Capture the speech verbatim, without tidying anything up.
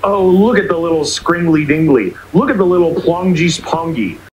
Oh, look at the little skringly dingly. Look at the little plongy spongy.